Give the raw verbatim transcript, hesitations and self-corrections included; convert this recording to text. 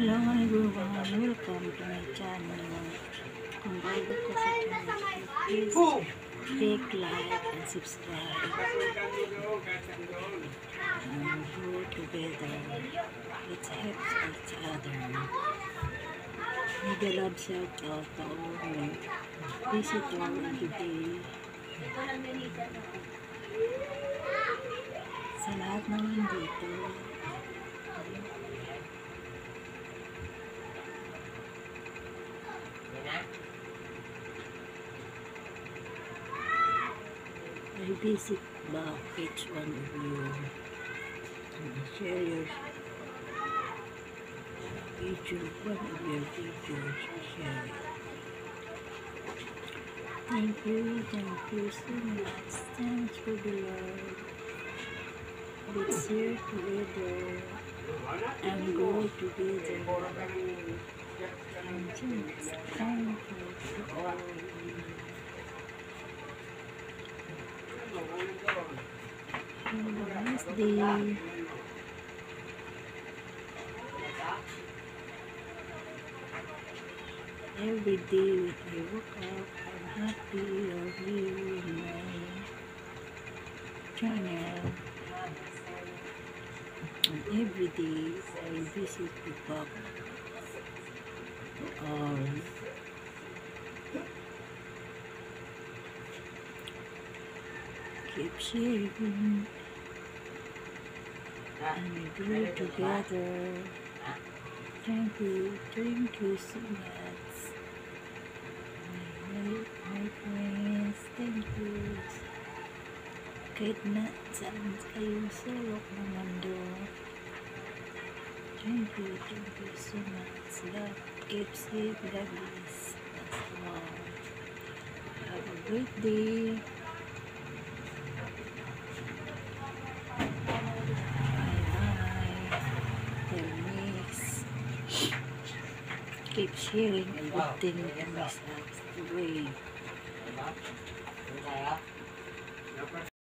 Hello everyone, welcome to my channel. Kung bago ka sa channel, please click like and subscribe. And grow together. Let's help each other. Mega love shout out to all my visitor today. Sa lahat ng nandito. I visit back each one of you and share your each one of your videos. Share it. Thank you, thank you so much. Thanks for the love. Let's share together and grow together. And thanks, thank you to all of you. Have a nice day. Every day when I wake up, I'm happy you're here in my channel. And every day I visit the park to all. Keep sharing and we grow together. Thank you, thank you so much. My, my friends, thank you. Kahit na saan kayo sulok ng mundo. Thank you, thank you so much. Love, keep safe, God bless. That's all. Have a great day. Keep sharing everything in this way.